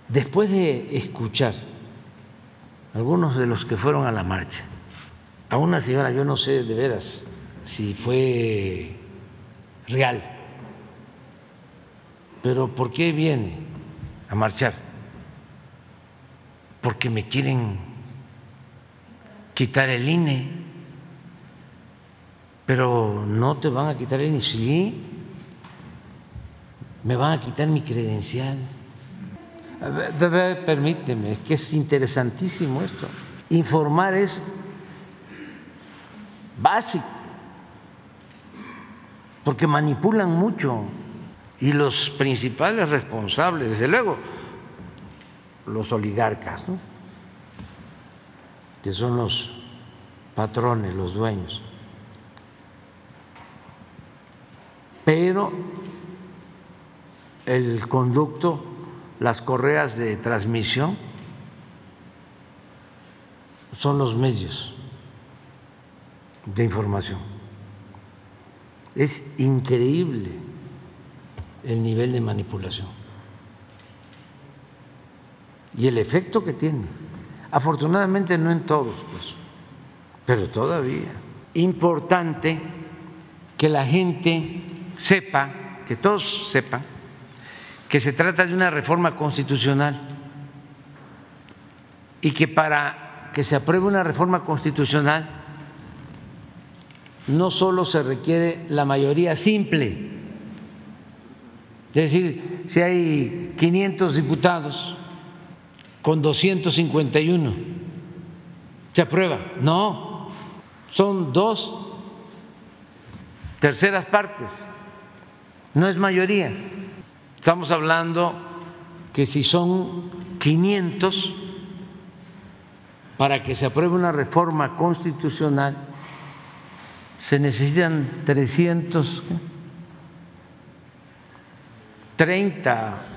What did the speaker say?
Después de escuchar a algunos de los que fueron a la marcha, a una señora, yo no sé de veras si fue real, pero ¿por qué viene a marchar? Porque me quieren quitar el INE. Pero no te van a quitar el INE. Sí, me van a quitar mi credencial. A ver, permíteme, es que es interesantísimo esto. Informar es básico, porque manipulan mucho, y los principales responsables, desde luego, los oligarcas, ¿no?, que son los patrones, los dueños. Pero el conducto, las correas de transmisión son los medios de información. Es increíble el nivel de manipulación y el efecto que tiene. Afortunadamente no en todos, pues, pero todavía. Importante que la gente sepa, que todos sepan, que se trata de una reforma constitucional y que para que se apruebe una reforma constitucional no solo se requiere la mayoría simple, es decir, si hay 500 diputados con 251, se aprueba. No, son 2/3 partes, no es mayoría. Estamos hablando que si son 500, para que se apruebe una reforma constitucional se necesitan 330